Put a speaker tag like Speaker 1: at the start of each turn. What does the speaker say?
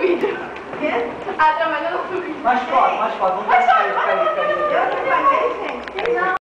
Speaker 1: vídeo.
Speaker 2: Quê?
Speaker 1: Ah, trabalhando no vídeo.
Speaker 3: Mais foto, vamos
Speaker 1: Mais
Speaker 3: ver.
Speaker 1: foto,